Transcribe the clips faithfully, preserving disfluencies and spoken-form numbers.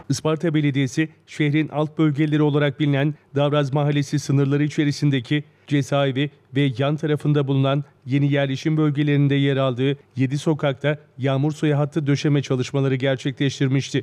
Isparta Belediyesi, şehrin alt bölgeleri olarak bilinen Davraz Mahallesi sınırları içerisindeki cezaevi ve yan tarafında bulunan yeni yerleşim bölgelerinde yer aldığı yedi sokakta yağmur suyu hattı döşeme çalışmaları gerçekleştirmişti.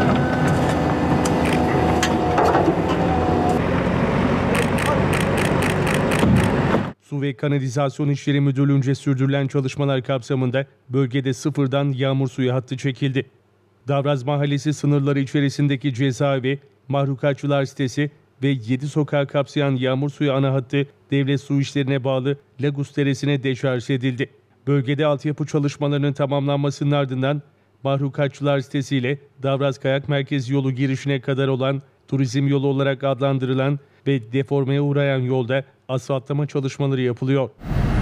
Su ve Kanalizasyon İşleri Müdürlüğü'nce sürdürülen çalışmalar kapsamında bölgede sıfırdan yağmur suyu hattı çekildi. Davraz Mahallesi sınırları içerisindeki cezaevi, mahlukatçılar sitesi ve yedi sokağı kapsayan yağmur suyu ana hattı devlet su işlerine bağlı Lagus Deresi'ne deşarj edildi. Bölgede altyapı çalışmalarının tamamlanmasının ardından mahlukatçılar sitesi ile Davraz Kayak Merkezi yolu girişine kadar olan turizm yolu olarak adlandırılan ve deformeye uğrayan yolda asfaltlama çalışmaları yapılıyor.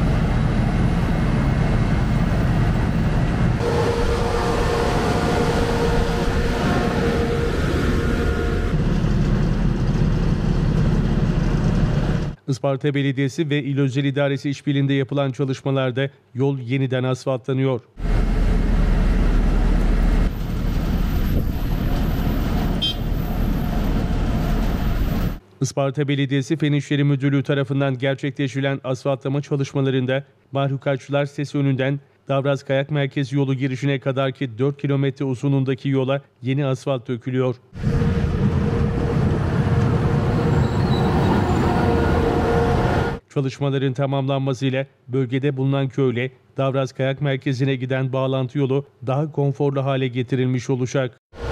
Isparta Belediyesi ve İl Özel İdaresi işbirliğinde yapılan çalışmalarda yol yeniden asfaltlanıyor. Isparta Belediyesi Fen İşleri Müdürlüğü tarafından gerçekleştirilen asfaltlama çalışmalarında Mahlukatçılar sitesi önünden Davraz Kayak Merkezi yolu girişine kadarki dört kilometre uzunluğundaki yola yeni asfalt dökülüyor. Çalışmaların tamamlanmasıyla bölgede bulunan köyle Davraz Kayak Merkezi'ne giden bağlantı yolu daha konforlu hale getirilmiş olacak.